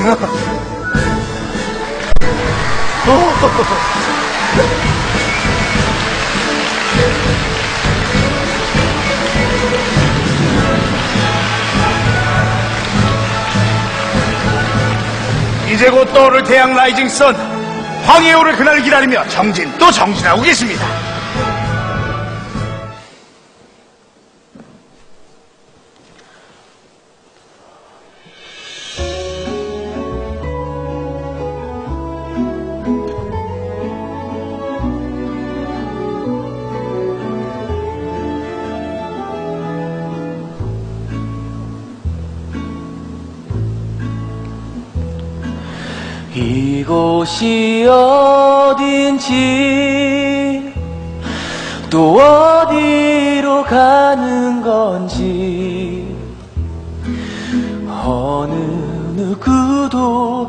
이제 곧 떠오를 태양 라이징 선, 황해에 오를 그날을 기다리며 정진 또 정진하고 계십니다. 이곳이 어딘지 또 어디로 가는 건지 어느 누구도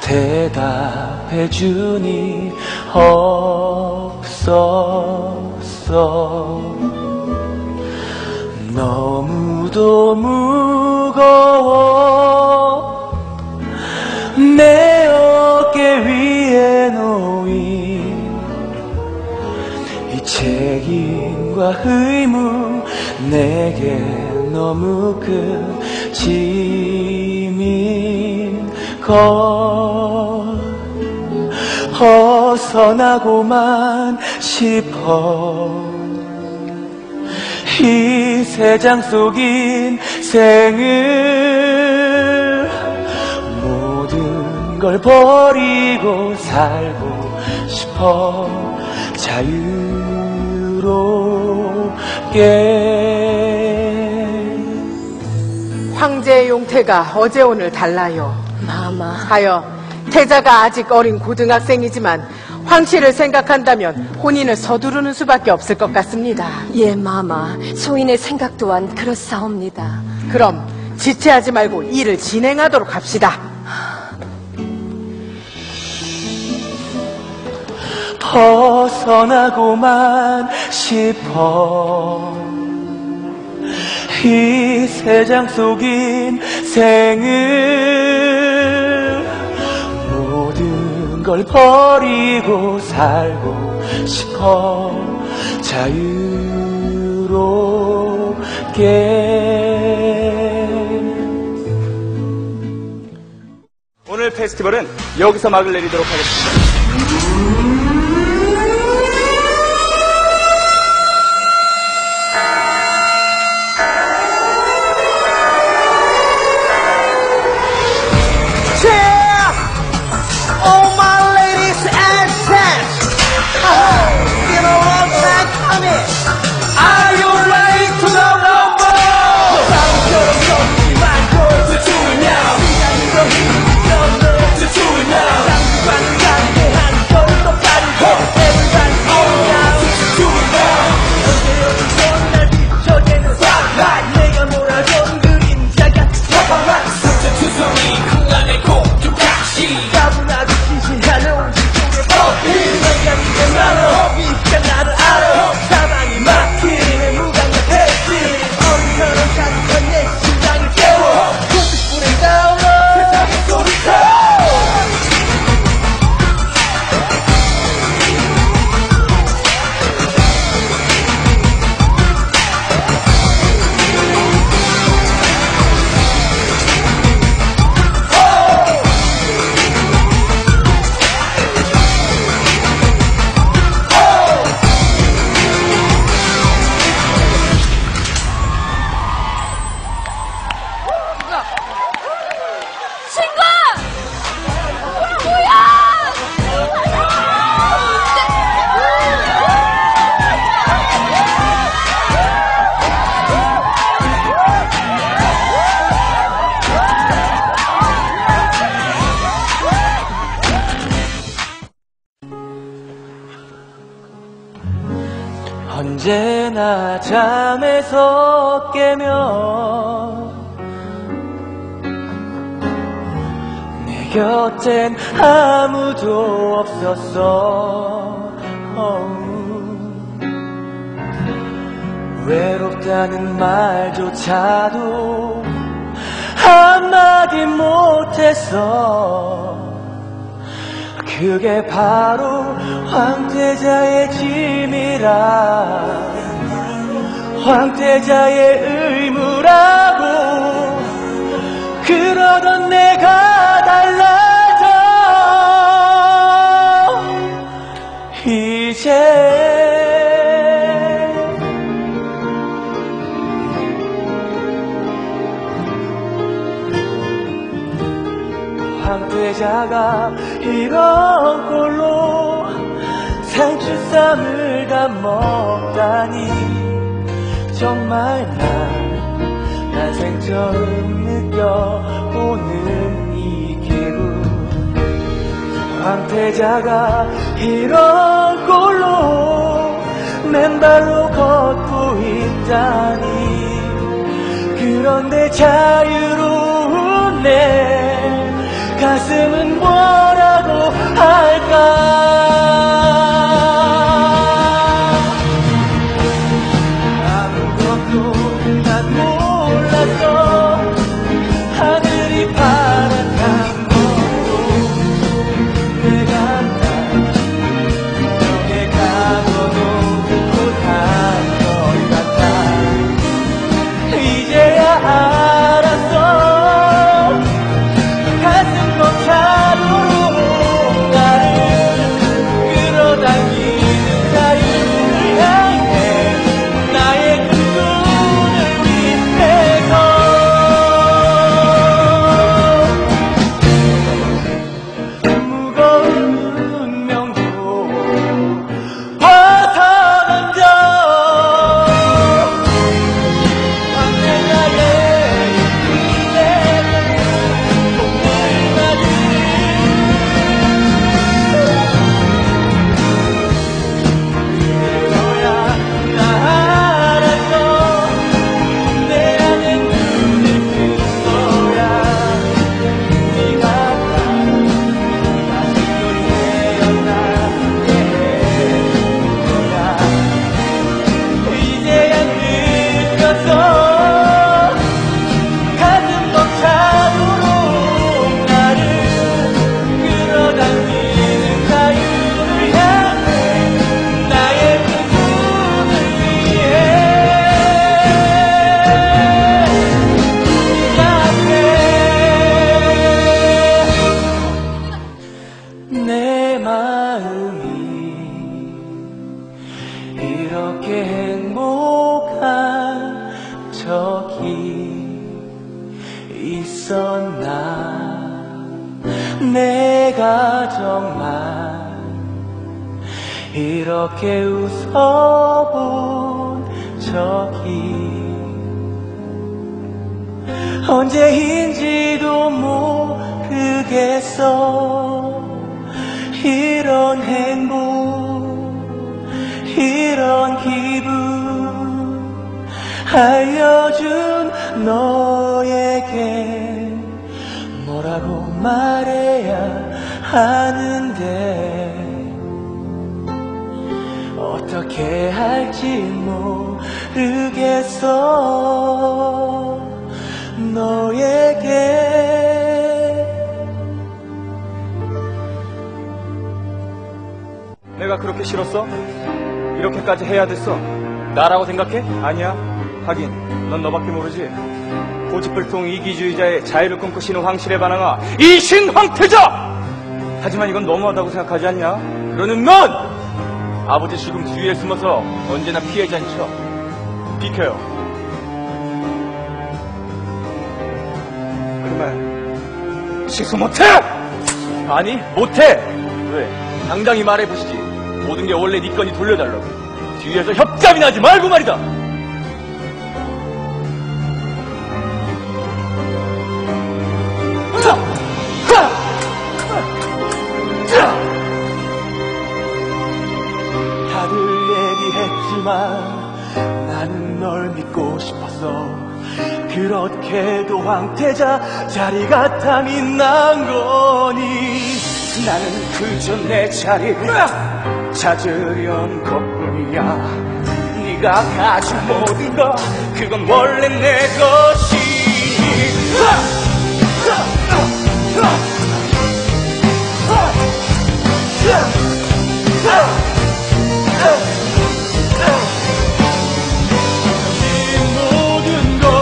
대답해주니 없었어. 너무도 무거워 내 어깨 위에 놓인 이 책임과 의무, 내게 너무 큰 짐인 걸 벗어나고만 싶어. 이 세상 속인 생을 모든 걸 버리고 살고 싶어. 자유롭게. 황제의 용태가 어제 오늘 달라요. 마마. 하여 태자가 아직 어린 고등학생이지만 황씨를 생각한다면 혼인을 서두르는 수밖에 없을 것 같습니다. 예, 마마. 소인의 생각 또한 그렇사옵니다. 그럼 지체하지 말고 일을 진행하도록 합시다. 벗어나고만 싶어. 이 세상 속인 생을 모든 걸 버리고 살고 싶어. 자유롭게. 오늘 페스티벌은 여기서 막을 내리도록 하겠습니다. 언제나 잠에서 깨면 내 곁엔 아무도 없었어. 외롭다는 말조차도 한마디 못했어. 그게 바로 황태자의 짐이라, 황태자의 의무라고. 그러던 내가 달라져 이제. 황태자가 이런 꼴로 상추쌈을 다 먹다니, 정말 난생 처음 느껴보는 이 기분. 황태자가 이런 꼴로 맨발로 걷고 있다니, 그런데 자유로운 내 가슴은 뭐라고 할까. 아무것도 난 몰랐어. 하늘이 파랗단 것도 내가 너의 가고도 못한 것 같아. 이제야 알았어. 가슴 벅차고 나를 끌어당기는 자유를 향해, 나의 꿈을 위해서. 무거운 운명도 벗어던져 황태자의 내 마음이 이렇게 행복한 적이 있었나. 내가 정말 이렇게 웃어본 적이 언제인지도 모르겠어. 이런 행복, 이런 기분 알려준 너에게 뭐라고 말해야 하는데, 어떻게 할지 모르겠어. 너에게 내가 그렇게 싫었어? 이렇게까지 해야 됐어? 나라고 생각해? 아니야. 하긴 넌 너밖에 모르지. 고집불통 이기주의자의 자유를 꿈꾸시는 황실의 반항아, 이신 황태자! 하지만 이건 너무하다고 생각하지 않냐? 그러는 넌 아버지 죽음 뒤에 숨어서 언제나 피해자인 척. 비켜요. 그러면 식수 못해? 아니, 못해. 왜? 당당히 말해보시지. 모든 게 원래 네 건이 돌려달라고. 뒤에서 협잡이나 하지 말고 말이다. 다들 얘기했지만 나는 널 믿고 싶었어. 그렇게도 황태자 자리가 탐이 난 거니. 나는 그저 내 자리를 찾으려는 것뿐이야. 네가 가진 모든 것 그건 원래 내 것이. 모든 걸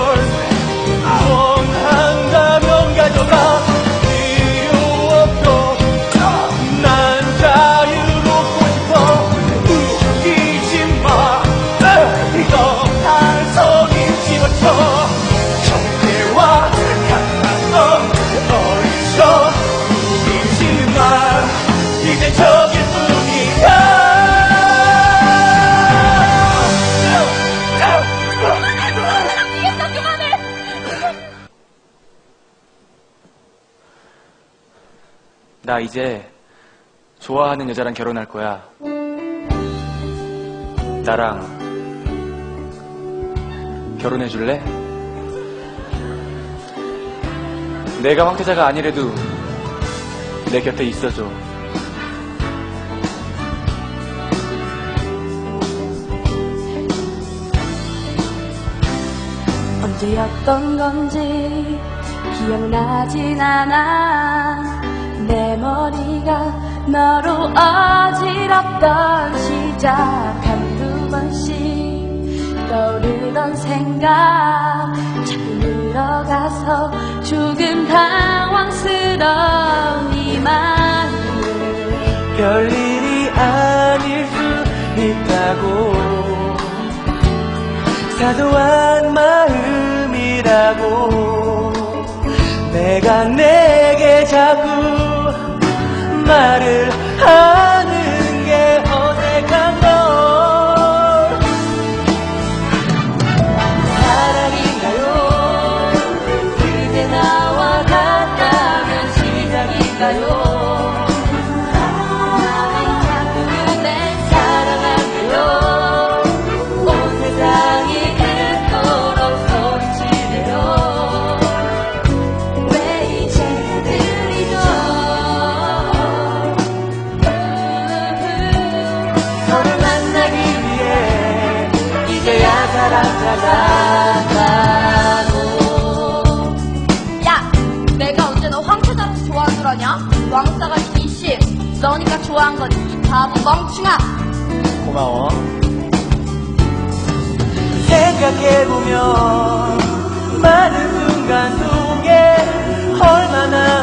원한다면 가져가. 필요 없어. 난 자유롭고 싶어. 웃기지 마. 너날 속임 집어쳐. 정태와 같았던 어리석 우리지 마. 이제 저길 뿐이야. 나 이제 좋아하는 여자랑 결혼할 거야. 나랑 결혼해 줄래? 내가 황태자가 아니래도 내 곁에 있어줘. 언제였던 건지 기억나진 않아. 내 머리가 너로 어지럽던 시작. 한두 번씩 떠오르던 생각 자꾸 늘어가서 조금 당황스러운 이 마음. 별일이 아닐 수 있다고. 사소한 마음이라고. 내가 내게 자꾸 말을 하는 게 어색한 걸. 사랑인가요? 그대 나와 같다면 시작인가요? 나는 자꾸 그댈 사랑하고요. 온 세상이 그토록 소리치네요. 왜 이제 들리죠? 서로 만나기 위해 이제야 사랑 찾아가고. 야, 내가 언제 너 황태자라서 좋아한 줄 아냐? 왕싸가지 이씨, 너니까 좋아한 거지, 이 바보 멍충아. 고마워. 생각해보면 많은 순간 속에 얼마나